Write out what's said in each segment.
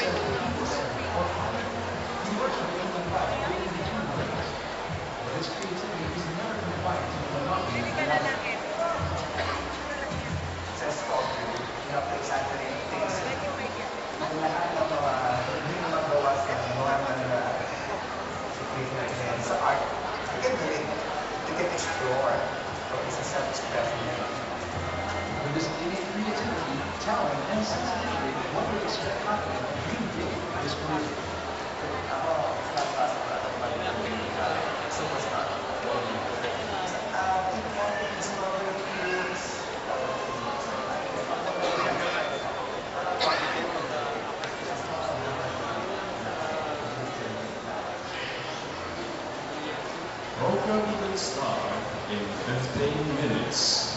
Sa art, you can do it. You can explore. So it's a self-expression. With this innate creativity, talent, and sensitivity, what we expect happening, dream big is creative. Ako, nagpasa ko at magiging superstar. Program will start in 15 minutes.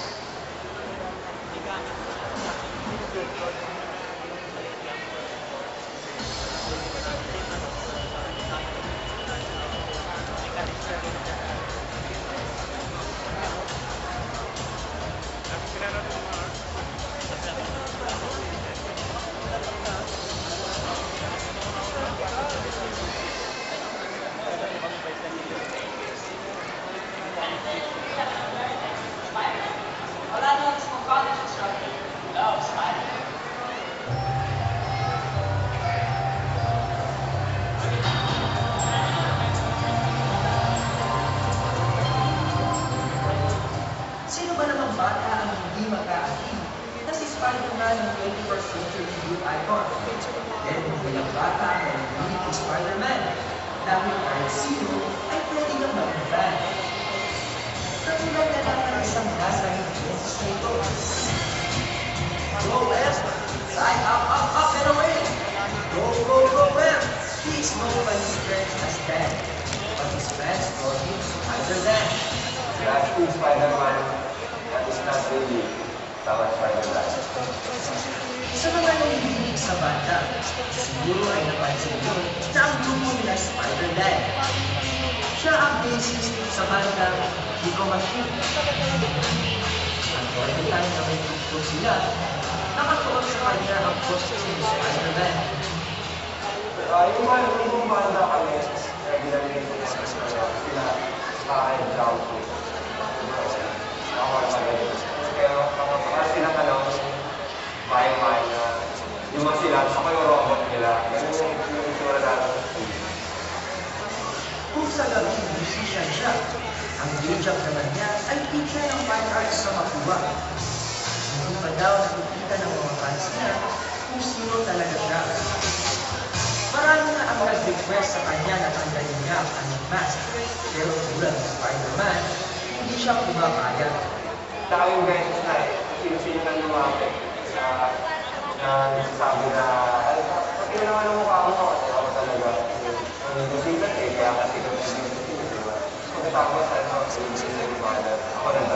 Sino ba namang bata ang hindi mag-aaking na si Spider-Man ng 21st century youth icon? Dahil kung bilang bata na nagbilig ni Spider-Man, dahil kahit sino ay pwede nang maging fan. Katulad na lang ng isang nasa influences na ito. Go West! Side up and away! Go West! He is known by his friends as Dan, but his fans call him Spider-Man. That's who Spider-Man, that is not really tama Spider-Man. Sa mga nangihilig sa banda, siguro ay napansin nyo na ang grupo nila Spider-Man. Siya ang bassist sa banda Hiko Machine. Ang every time na may grupo sila, nakatuon sa kanya ang costume ni Spider-Man. Yung mga ibang banda kami, ginamit ko sila sa akin down to. Pero kapag silang bayan-bayan na yung mga sila, ako yung robot nila. Yung itsura natin sa stage. Kung sa gabi, musician siya. Ang day job naman niya ay teacher ng fine arts sa Makuha. Hindi pa daw nakikita ng mga fans niya kung sino talaga siya. Marami na ang nag-request sa kanya na tanggalin niya ang kanyang mask. Pero tulad ng Spider-Man, hindi siya pumapayag. Saka yung guys na sino-sino na lumapit na nagsasabi na pag naman ang mukha mo kasi ako talaga yung kaya kasi kung hindi ko diba? So katapos sa yung ako nang